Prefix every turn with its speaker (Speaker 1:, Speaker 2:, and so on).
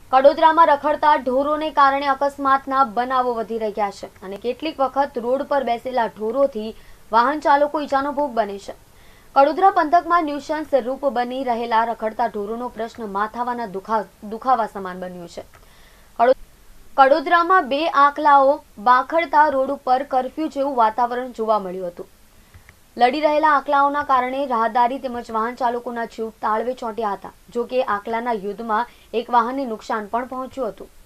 Speaker 1: કડોદરામાં રખડતા ઢોરોને કારણે અકસ્માતના બનાવો વધી રહ્યા છે અને કેટલીક વખત રોડ પર બેસેલા ઢોરોથી વાહન ચાલકો ઈજાનો ભોગ બને છે। કડોદરા પંથકમાં ન્યુસન્સ રૂપ બની રહેલા રખડતા ઢોરોનો પ્રશ્ન માથાના દુખાવા સમાન બન્યો છે। કડોદરામાં બે આખલાઓ બાખડતા રોડ ઉપર કર્ફ્યુ જેવું વાતાવરણ જોવા મળ્યું હતું। લડી રહેલા આખલાઓના કારણે રાહદારી તેમજ વાહન ચાલકોના જીવ તાળવે ચોંટ્યા હતા। જો કે આખલાના યુદ્ધમાં એક વાહનને નુકસાન પણ પહોંચ્યું હતું।